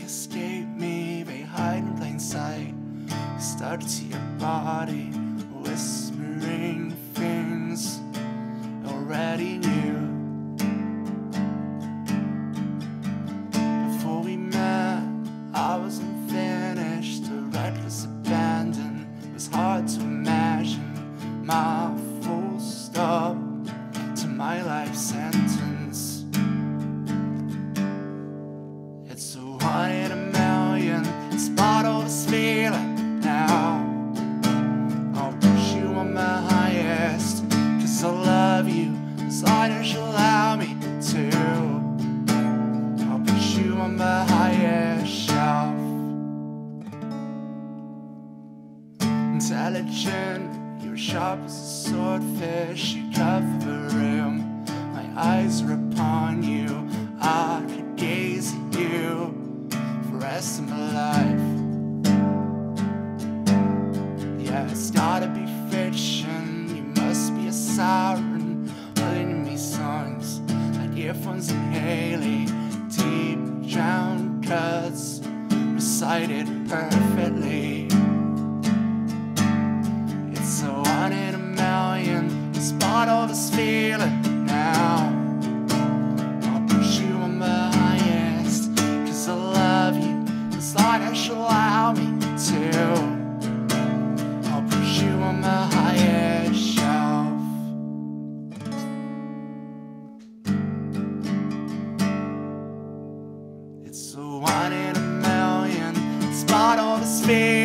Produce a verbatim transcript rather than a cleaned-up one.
escape me, they hide in plain sight. Stuck to your body, whispering things already knew. Before we met, I was unfinished, a reckless abandon. It was hard to imagine my full stop to my life sentence. It's a one in a million, spot all this feeling now. I'll push you on my highest, cause I love you as long as you allow me to. I'll push you on my highest shelf. Intelligent, you're sharp as a swordfish, you cover the room. My eyes are upon you, I could gaze at you for the rest of my life. Yeah, it's gotta be fiction, you must be a siren playing me songs like earphones and Haley. Deep drowned cuts recited perfectly. It's a one in a million, spot all this feeling now. I'll push you on my highest, cause I love you as long as you allow me to. I'll push you on my highest shelf. It's a one in a million, spot all this feeling.